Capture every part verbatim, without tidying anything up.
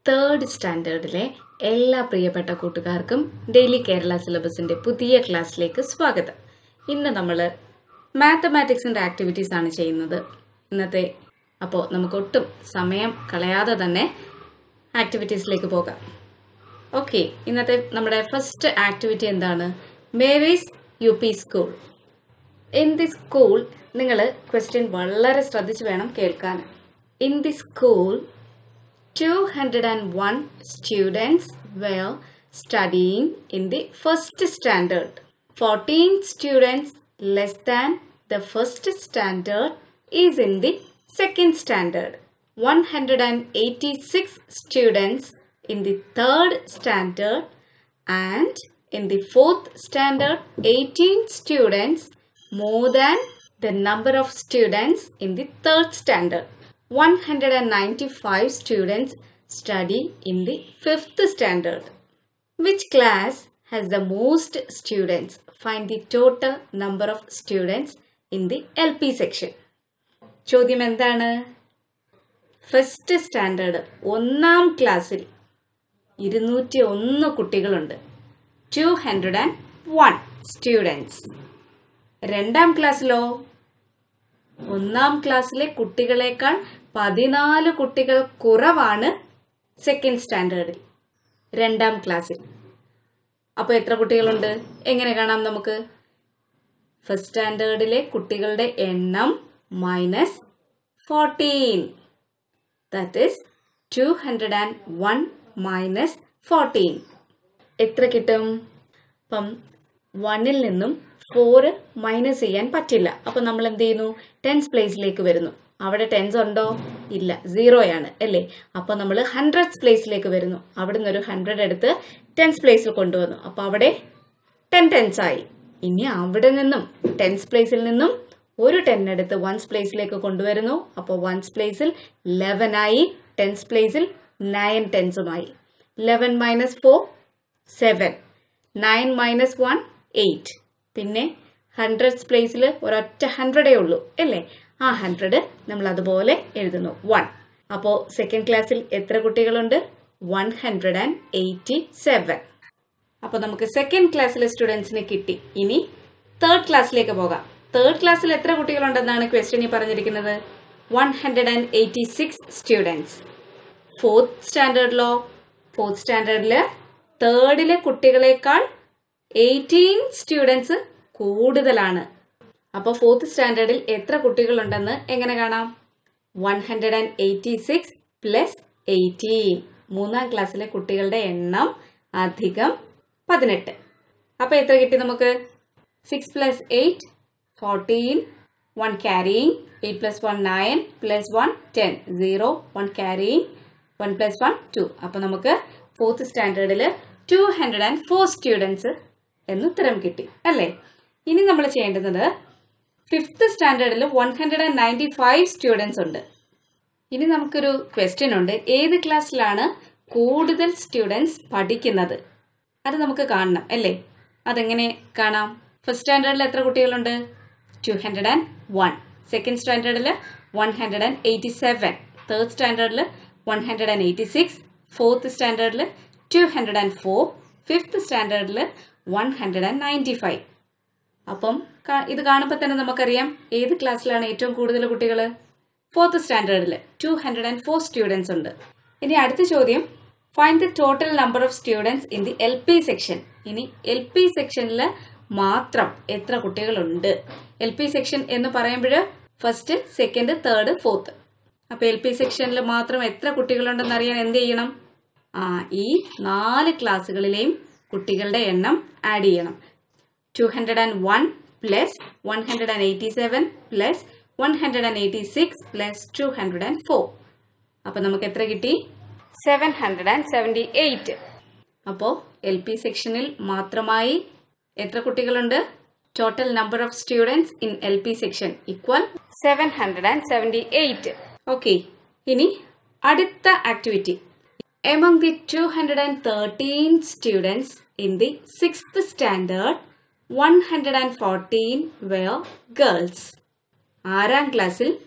Third സ്റ്റാൻഡേർഡിലെ എല്ലാ പ്രിയപ്പെട്ട കൂട്ടുകാർക്കും ഡെയിലി കേരള സിലബസിന്റെ പുതിയ ക്ലാസ്സിലേക്ക് സ്വാഗതം. ഇന്ന് നമ്മൾ മാത്തമാറ്റിക്സിന്റെ ആക്ടിവിറ്റീസ് ആണ് ചെയ്യുന്നത് ഇന്നത്തെ. അപ്പോൾ നമുക്ക് ഒട്ടും സമയം കളയാതെ തന്നെ ആക്ടിവിറ്റീസിലേക്ക് പോകാം. ഓക്കെ, ഇന്നത്തെ നമ്മുടെ ഫസ്റ്റ് ആക്ടിവിറ്റി എന്താണ്? Mary's U P school. In the school, നിങ്ങൾ ക്വസ്റ്റ്യൻ വളരെ ശ്രദ്ധിച്ച് വേണം കേൾക്കാൻ. In the school two hundred one students were studying in the first standard. fourteen students less than the first standard is in the second standard. one hundred eighty-six students in the third standard, and in the fourth standard eighteen students more than the number of students in the third standard. one hundred ninety-five students study in the fifth standard. Which class has the most students? Find the total number of students in the L P section. ചോദ്യം എന്താണ്? First standard ഒന്നാം ക്ലാസ്സിൽ ഇരുന്നൂറ്റി ഒന്ന് കുട്ടികളുണ്ട്. Two hundred and one students. രണ്ടാം ക്ലാസ്സിലോ? ഒന്നാം ക്ലാസ്സിലെ കുട്ടികളെക്കാൾ പതിനാല് കുട്ടികൾ കുറവാണ് സെക്കൻഡ് സ്റ്റാൻഡേർഡിൽ, രണ്ടാം ക്ലാസ്സിൽ. അപ്പോൾ എത്ര കുട്ടികളുണ്ട് എങ്ങനെ കാണാം നമുക്ക്? ഫസ്റ്റ് സ്റ്റാൻഡേർഡിലെ കുട്ടികളുടെ എണ്ണം minus fourteen, that is two hundred and one minus fourteen. എത്ര കിട്ടും? അപ്പം വണ്ണിൽ നിന്നും ഫോർ മൈനസ് ചെയ്യാൻ പറ്റില്ല. അപ്പൊ നമ്മൾ എന്ത് ചെയ്യുന്നു? ടെൻസ് പ്ലേസിലേക്ക് വരുന്നു. അവിടെ ടെൻസ് ഉണ്ടോ? ഇല്ല, സീറോയാണ് അല്ലേ. അപ്പൊ നമ്മൾ ഹൺഡ്രഡ്സ് പ്ലേസിലേക്ക് വരുന്നു. അവിടെ നിന്ന് ഒരു ഹൺഡ്രഡ് എടുത്ത് ടെൻസ് പ്ലേസിൽ കൊണ്ടുവന്നു. അപ്പൊ അവിടെ ടെൻ ടെൻസ് ആയി. ഇനി അവിടെ നിന്നും ടെൻസ് പ്ലേസിൽ നിന്നും ഒരു ടെൻ എടുത്ത് വൺസ് പ്ലേസിലേക്ക് കൊണ്ടുവരുന്നു. അപ്പോൾ വൺസ് പ്ലേസിൽ ലെവൻ ആയി, ടെൻസ് പ്ലേസിൽ നയൻ ടെൻസുമായി. Eleven minus four seven, nine minus one eight. പിന്നെ ഹൺഡ്രഡ്സ് പ്ലേസിൽ ഒരൊറ്റ ഹൺഡ്രഡേ ഉള്ളൂ അല്ലേ. ആ ഹൺഡ്രഡ് നമ്മൾ അതുപോലെ എഴുതുന്നു, വൺ. അപ്പോൾ സെക്കൻഡ് ക്ലാസ്സിൽ എത്ര കുട്ടികളുണ്ട്? One hundred and eighty seven. അപ്പോൾ നമുക്ക് സെക്കൻഡ് ക്ലാസ്സിലെ സ്റ്റുഡൻസിനെ കിട്ടി. ഇനി തേർഡ് ക്ലാസ്സിലേക്ക് പോകാം. തേർഡ് ക്ലാസ്സിൽ എത്ര കുട്ടികളുണ്ടെന്നാണ് ക്വസ്റ്റ്യനിൽ പറഞ്ഞിരിക്കുന്നത്? One hundred and eighty six students. Fourth സ്റ്റാൻഡേർഡിലോ? ഫോർത്ത് സ്റ്റാൻഡേർഡിൽ തേർഡിലെ കുട്ടികളെക്കാൾ എയ്റ്റീൻ സ്റ്റുഡൻസ് കൂടുതലാണ്. അപ്പോൾ ഫോർത്ത് സ്റ്റാൻഡേർഡിൽ എത്ര കുട്ടികളുണ്ടെന്ന് എങ്ങനെ കാണാം? One hundred and eighty six plus eighteen. മൂന്നാം ക്ലാസ്സിലെ കുട്ടികളുടെ എണ്ണം അധികം പതിനെട്ട്. അപ്പോൾ എത്ര കിട്ടി നമുക്ക്? Six plus eight fourteen, one carrying, eight plus one nine, plus one ten, zero, one carrying, one plus one two. അപ്പോൾ നമുക്ക് ഫോർത്ത് സ്റ്റാൻഡേർഡിൽ two hundred and four students എന്ന് ഉത്തരം കിട്ടി അല്ലേ. ഇനി നമ്മൾ ചെയ്യേണ്ടുന്നത് ഫിഫ്ത്ത് സ്റ്റാൻഡേർഡിൽ one hundred and ninety five students ഉണ്ട്. ഇനി നമുക്കൊരു ക്വസ്റ്റ്യൻ ഉണ്ട്, ഏത് ക്ലാസ്സിലാണ് കൂടുതൽ സ്റ്റുഡൻസ് പഠിക്കുന്നത്? അത് നമുക്ക് കാണണം അല്ലേ. അതെങ്ങനെ കാണാം? ഫസ്റ്റ് സ്റ്റാൻഡേർഡിൽ എത്ര കുട്ടികളുണ്ട്? Two hundred and one. Second സ്റ്റാൻഡേർഡിൽ one hundred and eighty seven. Third സ്റ്റാൻഡേർഡിൽ one hundred and eighty six. Fourth സ്റ്റാൻഡേർഡിൽ two hundred and four. Fifth സ്റ്റാൻഡേർഡിൽ one hundred and ninety five. അപ്പം ഇത് കാണുമ്പോൾ തന്നെ നമുക്കറിയാം ഏത് ക്ലാസ്സിലാണ് ഏറ്റവും കൂടുതൽ കുട്ടികൾ? ഫോർത്ത് സ്റ്റാൻഡേർഡിൽ two hundred and four students ഉണ്ട്. ഇനി അടുത്ത ചോദ്യം, find the total number of students in the L P section. ഇനി എൽ പി സെക്ഷനിൽ മാത്രം എത്ര കുട്ടികളുണ്ട്? എൽ പി സെക്ഷൻ എന്ന് പറയുമ്പോൾ ഫസ്റ്റ്, സെക്കൻഡ്, തേർഡ്, ഫോർത്ത്. അപ്പൊ എൽ പി സെക്ഷനിൽ മാത്രം എത്ര കുട്ടികളുണ്ടെന്ന് അറിയാൻ എന്ത് ചെയ്യണം? ആ ഈ നാല് ക്ലാസ്സുകളിലെയും കുട്ടികളുടെ എണ്ണം ആഡ് ചെയ്യണം. Two hundred and one plus one hundred and eighty seven plus one hundred and eighty six plus two hundred and four. അപ്പൊ നമുക്ക് എത്ര കിട്ടി? Seven hundred and seventy eight. അപ്പോൾ എൽ പി സെക്ഷനിൽ മാത്രമായി എത്ര കുട്ടികളുണ്ട്? Total number of students in L P section equal seven hundred and seventy eight. Okay, ഇനി അടുത്ത activity. Among the two hundred thirteen students in the sixth standard, one hundred fourteen were girls. ആറാം ക്ലാസ്സിൽ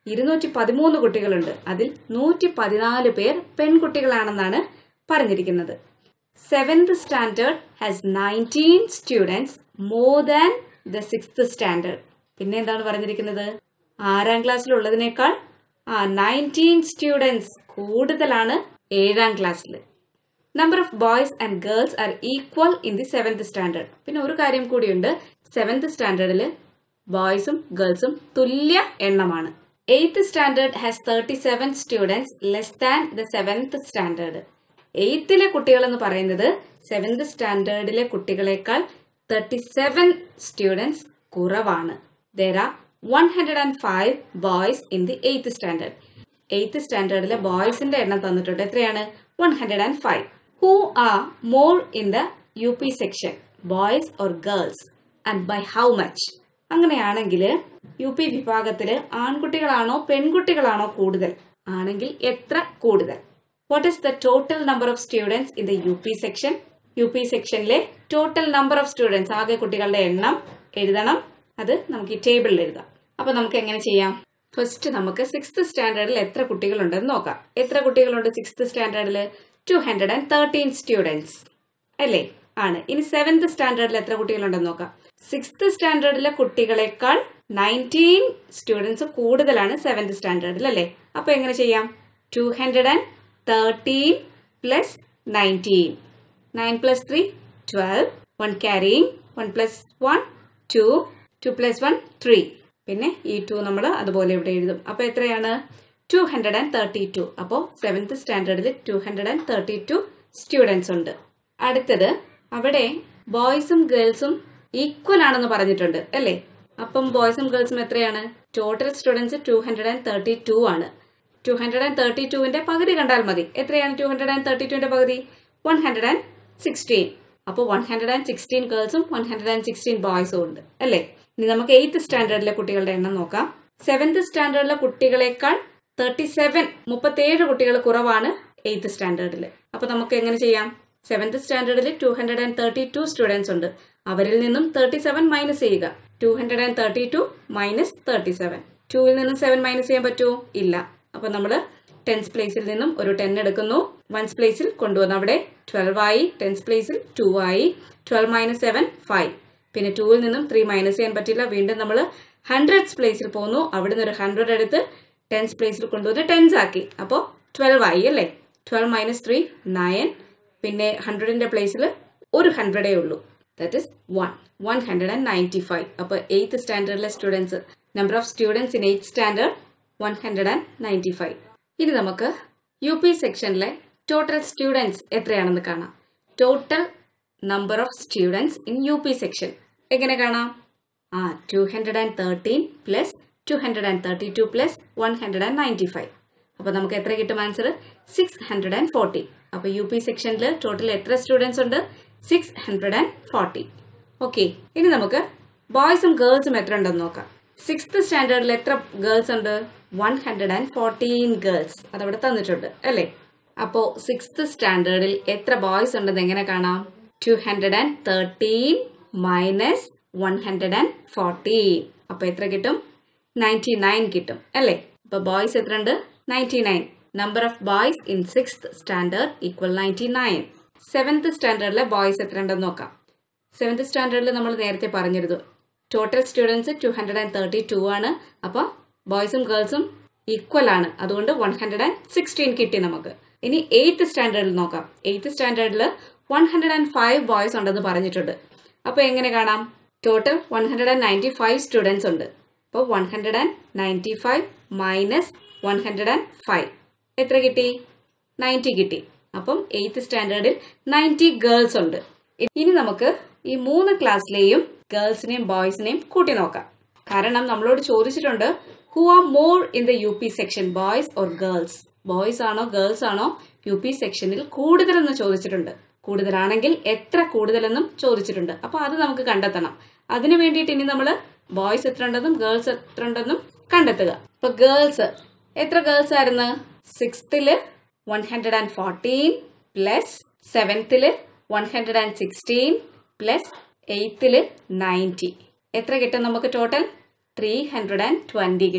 ഇരുന്നൂറ്റി പതിമൂന്ന് കുട്ടികളുണ്ട്. അതിൽ നൂറ്റി പതിനാല് പേർ പെൺകുട്ടികളാണെന്നാണ് പറഞ്ഞിരിക്കുന്നത്. Seventh standard has nineteen students more than the sixth standard. പിന്നെ എന്താണ് പറഞ്ഞിരിക്കുന്നത്? ആറാം ക്ലാസ്സിലുള്ളതിനേക്കാൾ ആ നയൻറ്റീൻ സ്റ്റുഡൻസ് കൂടുതലാണ് ഏഴാം ക്ലാസ്സിൽ. Number of boys and girls are equal in the seventh standard. പിന്നെ ഒരു കാര്യം കൂടിയുണ്ട്, സെവൻത് സ്റ്റാൻഡേർഡിൽ ബോയ്സും ഗേൾസും തുല്യ എണ്ണമാണ്. Eighth standard has thirty seven students less than the seventh standard. എയ്ത്തിലെ കുട്ടികൾ എന്ന് പറയുന്നത് സെവൻത് സ്റ്റാൻഡേർഡിലെ കുട്ടികളെക്കാൾ തേർട്ടി സെവൻ സ്റ്റുഡൻസ് കുറവാണ്. There are one hundred and five boys in the eighth standard. Eighth സ്റ്റാൻഡേർഡിലെ ബോയ്സിന്റെ എണ്ണം തന്നിട്ടുണ്ട്. എത്രയാണ്? One hundred and five. Who are more in the U P section, boys or girls, and by how much? അങ്ങനെയാണെങ്കിൽ U P വിഭാഗത്തില് ആൺകുട്ടികളാണോ പെൺകുട്ടികളാണോ കൂടുതൽ? ആണെങ്കിൽ എത്ര കൂടുതൽ? What is the total number of students in the U P section? U P സെക്ഷനിലെ total number of students, ആകെ കുട്ടികളുടെ എണ്ണം എഴുതണം. അത് നമുക്ക് ഈ ടേബിളിൽ എഴുതാം. അപ്പൊ നമുക്ക് എങ്ങനെ ചെയ്യാം? ഫസ്റ്റ് നമുക്ക് സിക്സ്ത് സ്റ്റാൻഡേർഡിൽ എത്ര കുട്ടികളുണ്ടെന്ന് നോക്കാം. എത്ര കുട്ടികളുണ്ട് സിക്സ്ത് സ്റ്റാൻഡേർഡിൽ? Two hundred and thirteen students അല്ലേ? ആണ്. ഇനി സെവൻത് സ്റ്റാൻഡേർഡിൽ എത്ര കുട്ടികളുണ്ടെന്ന് നോക്കാം. സിക്സ്ത് സ്റ്റാൻഡേർഡിലെ കുട്ടികളെക്കാൾ നയൻറ്റീൻ സ്റ്റുഡൻസ് കൂടുതലാണ് സെവൻത് സ്റ്റാൻഡേർഡിൽ അല്ലേ? അപ്പൊ എങ്ങനെ ചെയ്യാം? Two hundred and thirteen plus nineteen. Nine plus three twelve. One carrying. One plus one two. Two plus one three. പിന്നെ ഈ ടു നമ്മൾ അതുപോലെ ഇവിടെ എഴുതും. അപ്പൊ എത്രയാണ്? Two hundred and thirty two. അപ്പോ സെവൻത് സ്റ്റാൻഡേർഡിൽ two hundred and thirty two students ഉണ്ട്. അടുത്തത് അവിടെ ബോയ്സും ഗേൾസും ഈക്വൽ ആണെന്ന് പറഞ്ഞിട്ടുണ്ട് അല്ലേ? അപ്പം ബോയ്സും ഗേൾസും എത്രയാണ്? Total students two hundred and thirty two ആണ്. ടു ഹൺഡ്രഡ് ആൻഡ് തേർട്ടി ടുവിന്റെ പകുതി കണ്ടാൽ മതി. എത്രയാണ് ടു ഹൺഡ്രഡ് ആൻഡ് തേർട്ടി ടുവിന്റെ പകുതി? One hundred and sixteen. അപ്പോൾ വൺ ഹൺഡ്രഡ് ആൻഡ് സിക്സ്റ്റീൻ ഗേൾസും വൺ ഹൺഡ്രഡ് ആൻഡ് സിക്സ്റ്റീൻ ബോയ്സും ഉണ്ട് അല്ലേ? ഇനി നമുക്ക് എയ്ത്ത് സ്റ്റാൻഡേർഡിലെ കുട്ടികളുടെ എണ്ണം നോക്കാം. സെവൻത് സ്റ്റാൻഡേർഡിലെ കുട്ടികളെക്കാൾ തേർട്ടി സെവൻ മുപ്പത്തേഴ് കുട്ടികൾ കുറവാണ് എയ്ത്ത് സ്റ്റാൻഡേർഡിൽ. അപ്പൊ നമുക്ക് എങ്ങനെ ചെയ്യാം? സെവൻത് സ്റ്റാൻഡേർഡിൽ two hundred and thirty two students ഉണ്ട്. അവരിൽ നിന്നും തേർട്ടി സെവൻ മൈനസ് ചെയ്യുക. Two hundred and thirty two minus thirty seven. ടൂവിൽ നിന്നും സെവൻ മൈനസ് ചെയ്യാൻ പറ്റുമോ? ഇല്ല. അപ്പൊ നമ്മൾ ടെൻസ് പ്ലേസിൽ നിന്നും ഒരു ടെൻ എടുക്കുന്നു. വൺസ് പ്ലേസിൽ കൊണ്ടുവന്നു. അവിടെ ട്വൽവ് ആയി. ടെൻസ് പ്ലേസിൽ ടു ആയി. Twelve minus seven five. പിന്നെ ടൂവിൽ നിന്നും ത്രീ മൈനസ് ചെയ്യാൻ പറ്റില്ല. വീണ്ടും നമ്മൾ ഹൺഡ്രഡ്സ് പ്ലേസിൽ പോകുന്നു. അവിടെ നിന്ന് ഒരു ഹൺഡ്രഡ് എടുത്ത് ടെൻസ് പ്ലേസിൽ കൊണ്ടുവന്ന് ടെൻസ് ആക്കി. അപ്പോൾ ട്വൽവ് ആയി അല്ലേ? Twelve minus three nine. പിന്നെ ഹൺഡ്രഡിന്റെ പ്ലേസിൽ ഒരു ഹൺഡ്രഡേ ഉള്ളൂ. That is one. One hundred and ninety five. അപ്പോൾ എയ്ത്ത് സ്റ്റാൻഡേർഡിലെ students, number of students in eighth standard one hundred and ninety five. ഇനി നമുക്ക് യു പി സെക്ഷനിലെ ടോട്ടൽ സ്റ്റുഡൻസ് എത്രയാണെന്ന് കാണാം. Total number of students in U P section എങ്ങനെ കാണാം? ആ two hundred and thirteen plus two hundred and thirty two plus one hundred and ninety five. അപ്പൊ നമുക്ക് എത്ര കിട്ടും answer? Six hundred and forty. അപ്പൊ യു പി സെക്ഷനിൽ total എത്ര സ്റ്റുഡൻസ് ഉണ്ട്? Six hundred and forty. Okay, ഇനി നമുക്ക് ബോയ്സും ഗേൾസും എത്ര ഉണ്ടെന്ന് നോക്കാം. സിക്സ്ത് സ്റ്റാൻഡേർഡിൽ എത്ര ഗേൾസ് ഉണ്ട്? One hundred and fourteen girls. അതവിടെ തന്നിട്ടുണ്ട് അല്ലേ? അപ്പോ സിക്സ്ത് സ്റ്റാൻഡേർഡിൽ എത്ര ബോയ്സ് ഉണ്ടെന്ന് എങ്ങനെ കാണാം? Two hundred and thirteen minus one hundred and fourteen. അപ്പൊ എത്ര കിട്ടും? നയൻറ്റി നയൻ കിട്ടും അല്ലേ? അപ്പൊ ബോയ്സ് എത്ര ഉണ്ട്? Ninety nine. Number of boys in sixth standard equal ninety nine. Seventh സ്റ്റാൻഡേർഡിലെ ബോയ്സ് എത്ര ഉണ്ടെന്ന് നോക്കാം. സെവൻത് സ്റ്റാൻഡേർഡിൽ നമ്മൾ നേരത്തെ പറഞ്ഞിരുന്നു total students two hundred and thirty two ആണ്. അപ്പൊ ബോയ്സും ഗേൾസും ഈക്വൽ ആണ്. അതുകൊണ്ട് വൺ ഹൺഡ്രഡ് ആൻഡ് സിക്സ്റ്റീൻ കിട്ടി നമുക്ക്. ഇനി എയ്ത്ത് സ്റ്റാൻഡേർഡിൽ നോക്കാം. എയ്ത്ത് സ്റ്റാൻഡേർഡിൽ one hundred and five boys ഉണ്ടെന്ന് പറഞ്ഞിട്ടുണ്ട്. അപ്പൊ എങ്ങനെ കാണാം? Total one hundred and ninety five students ഉണ്ട്. അപ്പോൾ one hundred and ninety five minus one hundred and five എത്ര കിട്ടി? നയൻറ്റി കിട്ടി. അപ്പം എയ്ത്ത് സ്റ്റാൻഡേർഡിൽ നയൻറ്റി ഗേൾസ് ഉണ്ട്. ഇനി നമുക്ക് ഈ മൂന്ന് ക്ലാസ്സിലെയും ഗേൾസിനെയും ബോയ്സിനെയും കൂട്ടി നോക്കാം. കാരണം നമ്മളോട് ചോദിച്ചിട്ടുണ്ട് who are more in the U P section, boys or girls? Boys ആണോ ഗേൾസ് ആണോ യു പി സെക്ഷനിൽ കൂടുതലെന്ന് ചോദിച്ചിട്ടുണ്ട്. കൂടുതലാണെങ്കിൽ എത്ര കൂടുതലെന്നും ചോദിച്ചിട്ടുണ്ട്. അപ്പൊ അത് നമുക്ക് കണ്ടെത്തണം. അതിനു വേണ്ടിയിട്ട് ഇനി നമ്മൾ ബോയ്സ് എത്ര ഉണ്ടെന്നും ഗേൾസ് എത്ര ഉണ്ടെന്നും കണ്ടെത്തുക. അപ്പൊ ഗേൾസ് എത്ര ഗേൾസ് ആയിരുന്നു? സിക്സ്ത്തില് one hundred and fourteen plus സെവൻത്തില് one hundred and sixteen plus എയ്ത്തില് നയൻറ്റി. എത്ര കിട്ടും നമുക്ക് total? Three hundred and twenty കിട്ടും.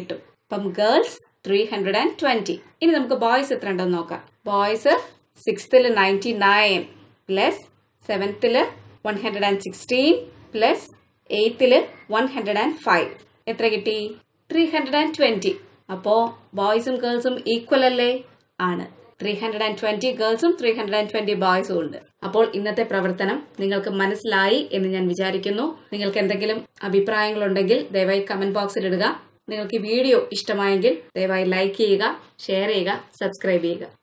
അപ്പം girls three hundred and twenty. ഇനി നമുക്ക് ബോയ്സ് എത്ര ഉണ്ടെന്ന് നോക്കാം. ബോയ്സ് സിക്സ്ത്തില് നയൻറ്റി നയൻ പ്ലസ് സെവൻത്തില് one hundred and sixteen plus എയ്ത്തില് വൺ ഹൺഡ്രഡ് ആൻഡ് ഫൈവ്. എത്ര കിട്ടി? Three hundred and twenty. അപ്പോ ബോയ്സും ഗേൾസും ഈക്വൽ അല്ലേ? ആണ്. ത്രീ ഹൺഡ്രഡ് ആൻഡ് ട്വന്റി ഗേൾസും ത്രീ ഹൺഡ്രഡ് ആൻഡ് ട്വന്റി ബോയ്സും ഉണ്ട്. അപ്പോൾ ഇന്നത്തെ പ്രവർത്തനം നിങ്ങൾക്ക് മനസ്സിലായി എന്ന് ഞാൻ വിചാരിക്കുന്നു. നിങ്ങൾക്ക് എന്തെങ്കിലും അഭിപ്രായങ്ങളുണ്ടെങ്കിൽ ദയവായി കമന്റ് ബോക്സിൽ ഇടുക. നിങ്ങൾക്ക് ഈ വീഡിയോ ഇഷ്ടമായെങ്കിൽ ദയവായി ലൈക്ക് ചെയ്യുക, ഷെയർ ചെയ്യുക, സബ്സ്ക്രൈബ് ചെയ്യുക.